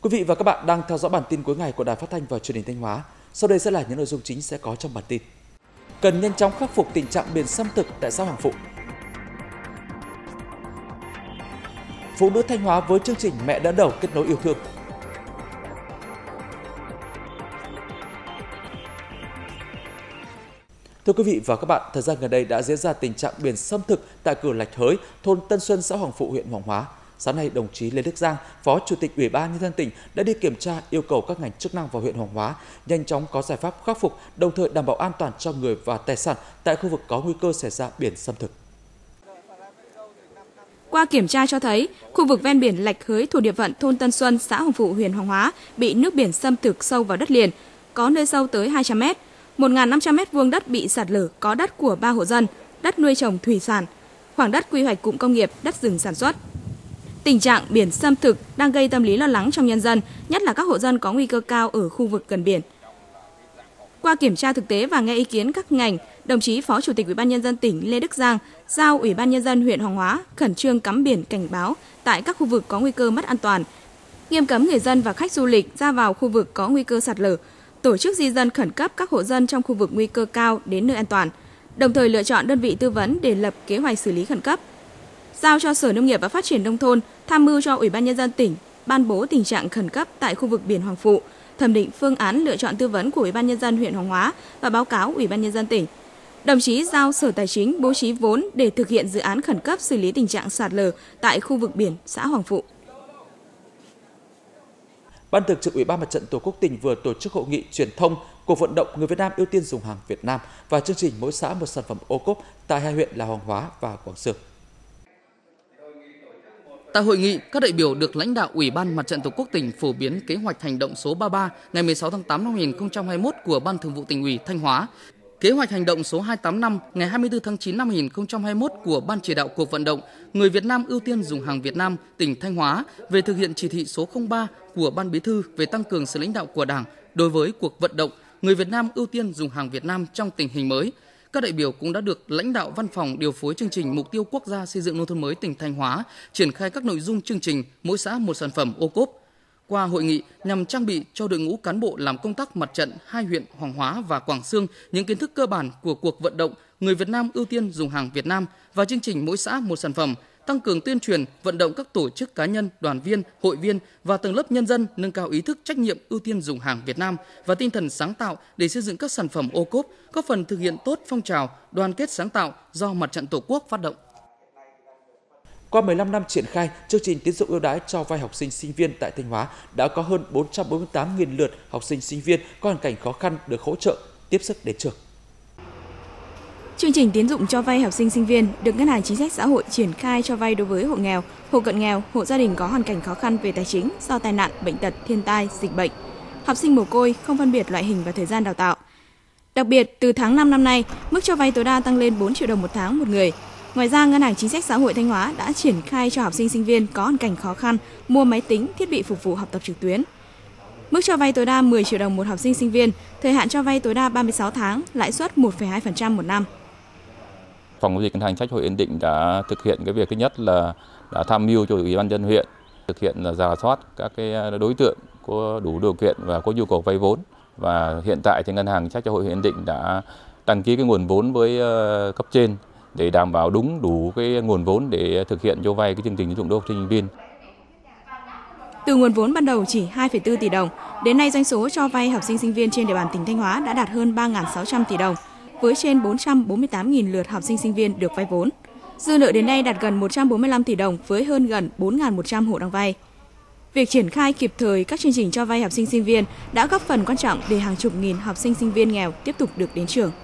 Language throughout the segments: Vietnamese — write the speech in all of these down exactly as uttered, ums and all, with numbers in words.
Quý vị và các bạn đang theo dõi bản tin cuối ngày của Đài Phát thanh và Truyền hình Thanh Hóa. Sau đây sẽ là những nội dung chính sẽ có trong bản tin. Cần nhanh chóng khắc phục tình trạng biển xâm thực tại xã Hoàng Phụ. Phụ nữ Thanh Hóa với chương trình Mẹ đỡ đầu kết nối yêu thương. Thưa quý vị và các bạn, thời gian gần đây đã diễn ra tình trạng biển xâm thực tại cửa Lạch Hới, thôn Tân Xuân, xã Hoàng Phụ, huyện Hoàng Hóa. Sáng nay, đồng chí Lê Đức Giang, Phó Chủ tịch Ủy ban Nhân dân tỉnh đã đi kiểm tra, yêu cầu các ngành chức năng vào huyện Hoàng Hóa nhanh chóng có giải pháp khắc phục, đồng thời đảm bảo an toàn cho người và tài sản tại khu vực có nguy cơ xảy ra biển xâm thực. Qua kiểm tra cho thấy, khu vực ven biển Lạch Hới thuộc địa phận thôn Tân Xuân, xã Hoàng Phụ, huyện Hoàng Hóa bị nước biển xâm thực sâu vào đất liền, có nơi sâu tới hai trăm mét. một nghìn năm trăm mét vuông đất bị sạt lở, có đất của ba hộ dân, đất nuôi trồng thủy sản, khoảng đất quy hoạch cụm công nghiệp, đất rừng sản xuất. Tình trạng biển xâm thực đang gây tâm lý lo lắng trong nhân dân, nhất là các hộ dân có nguy cơ cao ở khu vực gần biển. Qua kiểm tra thực tế và nghe ý kiến các ngành, đồng chí Phó Chủ tịch Ủy ban Nhân dân tỉnh Lê Đức Giang giao Ủy ban Nhân dân huyện Hoàng Hóa khẩn trương cắm biển cảnh báo tại các khu vực có nguy cơ mất an toàn, nghiêm cấm người dân và khách du lịch ra vào khu vực có nguy cơ sạt lở, tổ chức di dân khẩn cấp các hộ dân trong khu vực nguy cơ cao đến nơi an toàn, đồng thời lựa chọn đơn vị tư vấn để lập kế hoạch xử lý khẩn cấp. Giao cho Sở Nông nghiệp và Phát triển Nông thôn tham mưu cho Ủy ban Nhân dân tỉnh ban bố tình trạng khẩn cấp tại khu vực biển Hoàng Phụ, thẩm định phương án lựa chọn tư vấn của Ủy ban Nhân dân huyện Hoàng Hóa và báo cáo Ủy ban Nhân dân tỉnh. Đồng chí giao Sở Tài chính bố trí vốn để thực hiện dự án khẩn cấp xử lý tình trạng sạt lở tại khu vực biển xã Hoàng Phụ. Ban Thường trực Ủy ban Mặt trận Tổ quốc tỉnh vừa tổ chức hội nghị truyền thông cuộc vận động người Việt Nam ưu tiên dùng hàng Việt Nam và chương trình mỗi xã một sản phẩm ô cốp tại hai huyện là Hoàng Hóa và Quảng Xương. Tại hội nghị, các đại biểu được lãnh đạo Ủy ban Mặt trận Tổ quốc tỉnh phổ biến kế hoạch hành động số ba mươi ba ngày mười sáu tháng tám năm hai nghìn không trăm hai mươi mốt của Ban Thường vụ Tỉnh ủy Thanh Hóa, kế hoạch hành động số hai trăm tám mươi lăm ngày hai mươi tư tháng chín năm hai nghìn không trăm hai mươi mốt của Ban chỉ đạo cuộc vận động người Việt Nam ưu tiên dùng hàng Việt Nam tỉnh Thanh Hóa về thực hiện chỉ thị số không ba của Ban Bí thư về tăng cường sự lãnh đạo của Đảng đối với cuộc vận động người Việt Nam ưu tiên dùng hàng Việt Nam trong tình hình mới. Các đại biểu cũng đã được lãnh đạo Văn phòng điều phối chương trình Mục tiêu Quốc gia xây dựng nông thôn mới tỉnh Thanh Hóa triển khai các nội dung chương trình mỗi xã một sản phẩm ô cốp. Qua hội nghị nhằm trang bị cho đội ngũ cán bộ làm công tác mặt trận hai huyện Hoàng Hóa và Quảng Xương những kiến thức cơ bản của cuộc vận động người Việt Nam ưu tiên dùng hàng Việt Nam và chương trình mỗi xã một sản phẩm, tăng cường tuyên truyền, vận động các tổ chức cá nhân, đoàn viên, hội viên và tầng lớp nhân dân nâng cao ý thức trách nhiệm ưu tiên dùng hàng Việt Nam và tinh thần sáng tạo để xây dựng các sản phẩm ô cốp, góp phần thực hiện tốt phong trào đoàn kết sáng tạo do Mặt trận Tổ quốc phát động. Qua mười lăm năm triển khai, chương trình tín dụng ưu đãi cho vay học sinh sinh viên tại Thanh Hóa đã có hơn bốn trăm bốn mươi tám nghìn lượt học sinh sinh viên có hoàn cảnh khó khăn được hỗ trợ tiếp sức đến trường. Chương trình tín dụng cho vay học sinh sinh viên được Ngân hàng Chính sách Xã hội triển khai cho vay đối với hộ nghèo, hộ cận nghèo, hộ gia đình có hoàn cảnh khó khăn về tài chính do tai nạn, bệnh tật, thiên tai, dịch bệnh, học sinh mồ côi không phân biệt loại hình và thời gian đào tạo. Đặc biệt, từ tháng năm năm nay, mức cho vay tối đa tăng lên bốn triệu đồng một tháng một người. Ngoài ra, Ngân hàng Chính sách Xã hội Thanh Hóa đã triển khai cho học sinh sinh viên có hoàn cảnh khó khăn mua máy tính, thiết bị phục vụ học tập trực tuyến. Mức cho vay tối đa mười triệu đồng một học sinh sinh viên, thời hạn cho vay tối đa ba mươi sáu tháng, lãi suất một phẩy hai phần trăm một năm. Phòng giao dịch Ngân hàng Chính sách Xã hội Yên Định đã thực hiện cái việc thứ nhất là đã tham mưu cho Ủy ban nhân dân huyện thực hiện là rà soát các cái đối tượng có đủ điều kiện và có nhu cầu vay vốn, và hiện tại thì Ngân hàng Chính sách Xã hội Yên Định đã đăng ký cái nguồn vốn với cấp trên để đảm bảo đúng đủ cái nguồn vốn để thực hiện cho vay cái chương trình tín dụng đối với học sinh sinh viên. Từ nguồn vốn ban đầu chỉ hai phẩy bốn tỷ đồng, đến nay doanh số cho vay học sinh sinh viên trên địa bàn tỉnh Thanh Hóa đã đạt hơn ba nghìn sáu trăm tỷ đồng, với trên bốn trăm bốn mươi tám nghìn lượt học sinh sinh viên được vay vốn. Dư nợ đến nay đạt gần một trăm bốn mươi lăm tỷ đồng với hơn gần bốn nghìn một trăm hộ đang vay. Việc triển khai kịp thời các chương trình cho vay học sinh sinh viên đã góp phần quan trọng để hàng chục nghìn học sinh sinh viên nghèo tiếp tục được đến trường.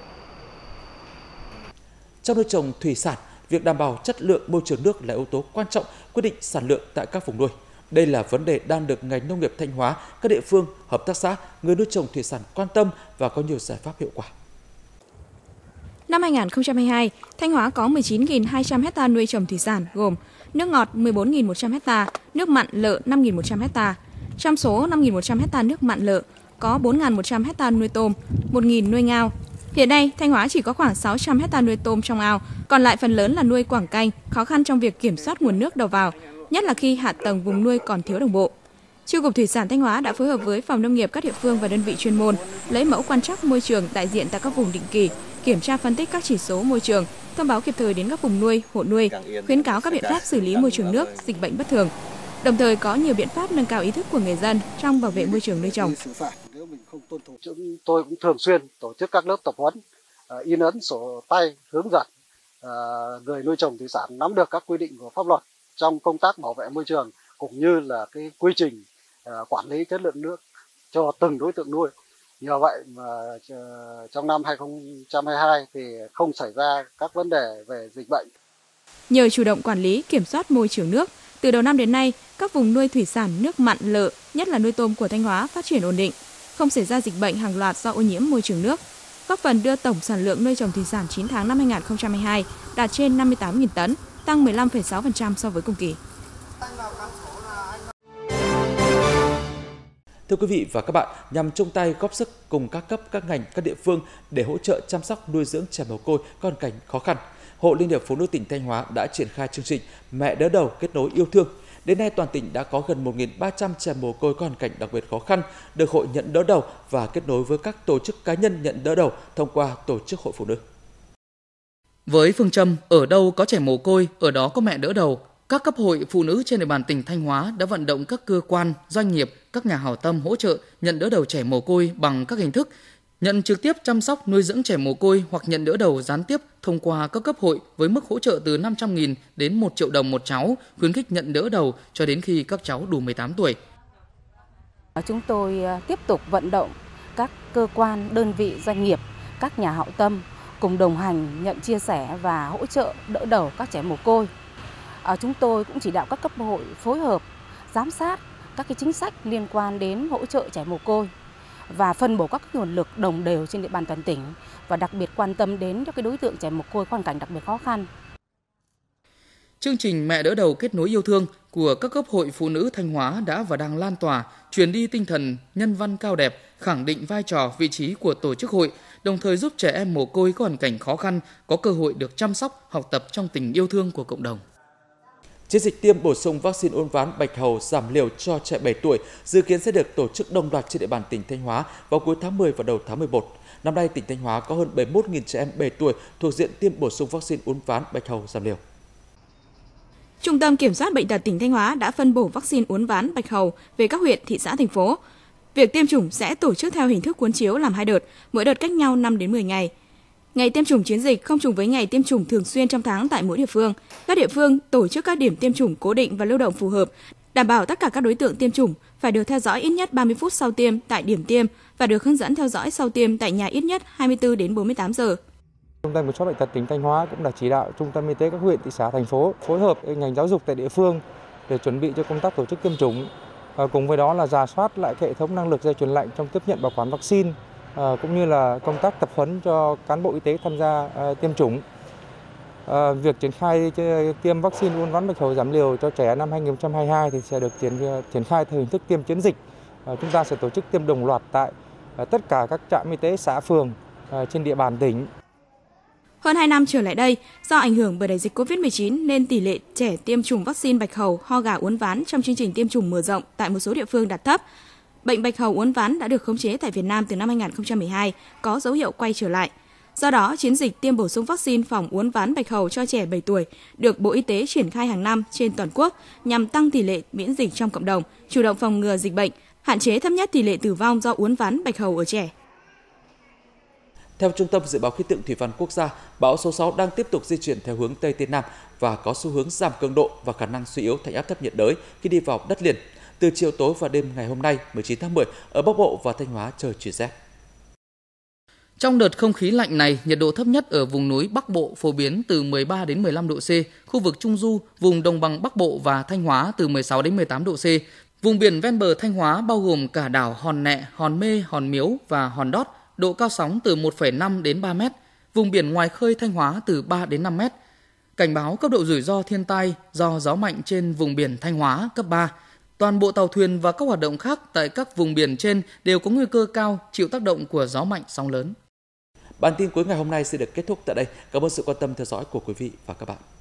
Trong nuôi trồng thủy sản, việc đảm bảo chất lượng môi trường nước là yếu tố quan trọng quyết định sản lượng tại các vùng nuôi. Đây là vấn đề đang được ngành nông nghiệp Thanh Hóa, các địa phương, hợp tác xã, người nuôi trồng thủy sản quan tâm và có nhiều giải pháp hiệu quả. Năm hai nghìn không trăm hai mươi hai, Thanh Hóa có mười chín nghìn hai trăm ha nuôi trồng thủy sản gồm nước ngọt mười bốn nghìn một trăm ha, nước mặn lợ năm nghìn một trăm ha. Trong số năm nghìn một trăm ha nước mặn lợ, có bốn nghìn một trăm ha nuôi tôm, một nghìn nuôi ngao. Hiện nay, Thanh Hóa chỉ có khoảng sáu trăm ha nuôi tôm trong ao, còn lại phần lớn là nuôi quảng canh, khó khăn trong việc kiểm soát nguồn nước đầu vào, nhất là khi hạ tầng vùng nuôi còn thiếu đồng bộ. Chi cục Thủy sản Thanh Hóa đã phối hợp với Phòng Nông nghiệp các địa phương và đơn vị chuyên môn lấy mẫu quan trắc môi trường đại diện tại các vùng định kỳ, kiểm tra phân tích các chỉ số môi trường, thông báo kịp thời đến các vùng nuôi, hộ nuôi, khuyến cáo các biện pháp xử lý môi trường nước, dịch bệnh bất thường. Đồng thời có nhiều biện pháp nâng cao ý thức của người dân trong bảo vệ môi trường nuôi trồng. Chúng tôi cũng thường xuyên tổ chức các lớp tập huấn, in ấn sổ tay hướng dẫn người nuôi trồng thủy sản nắm được các quy định của pháp luật trong công tác bảo vệ môi trường cũng như là cái quy trình quản lý chất lượng nước cho từng đối tượng nuôi. Nhờ vậy mà trong năm hai không hai hai thì không xảy ra các vấn đề về dịch bệnh. Nhờ chủ động quản lý, kiểm soát môi trường nước, từ đầu năm đến nay, các vùng nuôi thủy sản nước mặn lợ, nhất là nuôi tôm của Thanh Hóa phát triển ổn định, không xảy ra dịch bệnh hàng loạt do ô nhiễm môi trường nước, góp phần đưa tổng sản lượng nuôi trồng thủy sản chín tháng năm hai nghìn không trăm hai mươi hai đạt trên năm mươi tám nghìn tấn, tăng mười lăm phẩy sáu phần trăm so với cùng kỳ. Thưa quý vị và các bạn, nhằm chung tay góp sức cùng các cấp, các ngành, các địa phương để hỗ trợ chăm sóc nuôi dưỡng trẻ mồ côi có hoàn cảnh khó khăn, Hội Liên hiệp Phụ nữ tỉnh Thanh Hóa đã triển khai chương trình Mẹ đỡ đầu kết nối yêu thương. Đến nay, toàn tỉnh đã có gần một nghìn ba trăm trẻ mồ côi có hoàn cảnh đặc biệt khó khăn được hội nhận đỡ đầu và kết nối với các tổ chức cá nhân nhận đỡ đầu thông qua tổ chức hội phụ nữ. Với phương châm ở đâu có trẻ mồ côi, ở đó có mẹ đỡ đầu, các cấp hội phụ nữ trên địa bàn tỉnh Thanh Hóa đã vận động các cơ quan, doanh nghiệp, các nhà hảo tâm hỗ trợ nhận đỡ đầu trẻ mồ côi bằng các hình thức nhận trực tiếp chăm sóc nuôi dưỡng trẻ mồ côi hoặc nhận đỡ đầu gián tiếp thông qua các cấp hội với mức hỗ trợ từ năm trăm nghìn đến một triệu đồng một cháu, khuyến khích nhận đỡ đầu cho đến khi các cháu đủ mười tám tuổi. Chúng tôi tiếp tục vận động các cơ quan, đơn vị, doanh nghiệp, các nhà hảo tâm cùng đồng hành nhận chia sẻ và hỗ trợ đỡ đầu các trẻ mồ côi. Chúng tôi cũng chỉ đạo các cấp hội phối hợp, giám sát các cái chính sách liên quan đến hỗ trợ trẻ mồ côi và phân bổ các nguồn lực đồng đều trên địa bàn toàn tỉnh và đặc biệt quan tâm đến các cái đối tượng trẻ mồ côi có hoàn cảnh đặc biệt khó khăn. Chương trình Mẹ đỡ đầu kết nối yêu thương của các cấp hội phụ nữ Thanh Hóa đã và đang lan tỏa, truyền đi tinh thần nhân văn cao đẹp, khẳng định vai trò, vị trí của tổ chức hội, đồng thời giúp trẻ em mồ côi có hoàn cảnh khó khăn có cơ hội được chăm sóc, học tập trong tình yêu thương của cộng đồng. Chiến dịch tiêm bổ sung vaccine uốn ván bạch hầu giảm liều cho trẻ bảy tuổi dự kiến sẽ được tổ chức đồng loạt trên địa bàn tỉnh Thanh Hóa vào cuối tháng mười và đầu tháng mười một. Năm nay, tỉnh Thanh Hóa có hơn bảy mươi mốt nghìn trẻ em bảy tuổi thuộc diện tiêm bổ sung vaccine uốn ván bạch hầu giảm liều. Trung tâm Kiểm soát Bệnh tật tỉnh Thanh Hóa đã phân bổ vaccine uốn ván bạch hầu về các huyện, thị xã, thành phố. Việc tiêm chủng sẽ tổ chức theo hình thức cuốn chiếu làm hai đợt, mỗi đợt cách nhau năm đến mười ngày. Ngày tiêm chủng chiến dịch không trùng với ngày tiêm chủng thường xuyên trong tháng tại mỗi địa phương. Các địa phương tổ chức các điểm tiêm chủng cố định và lưu động phù hợp, đảm bảo tất cả các đối tượng tiêm chủng phải được theo dõi ít nhất ba mươi phút sau tiêm tại điểm tiêm và được hướng dẫn theo dõi sau tiêm tại nhà ít nhất hai mươi tư đến bốn mươi tám giờ. Trung tâm Kiểm soát Bệnh tật tỉnh Thanh Hóa cũng đã chỉ đạo Trung tâm Y tế các huyện, thị xã, thành phố phối hợp với ngành giáo dục tại địa phương để chuẩn bị cho công tác tổ chức tiêm chủng. À, cùng với đó là rà soát lại hệ thống năng lực dây chuyền lạnh trong tiếp nhận bảo quản vaccine, à, cũng như là công tác tập huấn cho cán bộ y tế tham gia à, tiêm chủng. À, việc triển khai tiêm vaccine uốn ván bạch hầu giảm liều cho trẻ năm hai nghìn không trăm hai mươi hai thì sẽ được triển triển khai theo hình thức tiêm chiến dịch. À, chúng ta sẽ tổ chức tiêm đồng loạt tại à, tất cả các trạm y tế xã phường à, trên địa bàn tỉnh. Hơn hai năm trở lại đây, do ảnh hưởng bởi đại dịch cô vít mười chín nên tỷ lệ trẻ tiêm chủng vaccine bạch hầu, ho gà uốn ván trong chương trình tiêm chủng mở rộng tại một số địa phương đạt thấp. Bệnh bạch hầu uốn ván đã được khống chế tại Việt Nam từ năm hai nghìn không trăm mười hai, có dấu hiệu quay trở lại. Do đó, chiến dịch tiêm bổ sung vaccine phòng uốn ván bạch hầu cho trẻ bảy tuổi được Bộ Y tế triển khai hàng năm trên toàn quốc nhằm tăng tỷ lệ miễn dịch trong cộng đồng, chủ động phòng ngừa dịch bệnh, hạn chế thấp nhất tỷ lệ tử vong do uốn ván bạch hầu ở trẻ. Theo Trung tâm Dự báo Khí tượng Thủy văn Quốc gia, bão số sáu đang tiếp tục di chuyển theo hướng Tây Tây Nam và có xu hướng giảm cường độ và khả năng suy yếu thành áp thấp nhiệt đới khi đi vào đất liền. Từ chiều tối và đêm ngày hôm nay, mười chín tháng mười, ở Bắc Bộ và Thanh Hóa trời chuyển rét. Trong đợt không khí lạnh này, nhiệt độ thấp nhất ở vùng núi Bắc Bộ phổ biến từ mười ba đến mười lăm độ C, khu vực Trung Du, vùng đồng bằng Bắc Bộ và Thanh Hóa từ mười sáu đến mười tám độ C. Vùng biển ven bờ Thanh Hóa bao gồm cả đảo Hòn Nẹ, Hòn Mê, Hòn Miếu và Hòn Đót, độ cao sóng từ một phẩy năm đến ba mét, vùng biển ngoài khơi Thanh Hóa từ ba đến năm mét. Cảnh báo cấp độ rủi ro thiên tai do gió mạnh trên vùng biển Thanh Hóa cấp ba. Toàn bộ tàu thuyền và các hoạt động khác tại các vùng biển trên đều có nguy cơ cao chịu tác động của gió mạnh, sóng lớn. Bản tin cuối ngày hôm nay sẽ được kết thúc tại đây. Cảm ơn sự quan tâm theo dõi của quý vị và các bạn.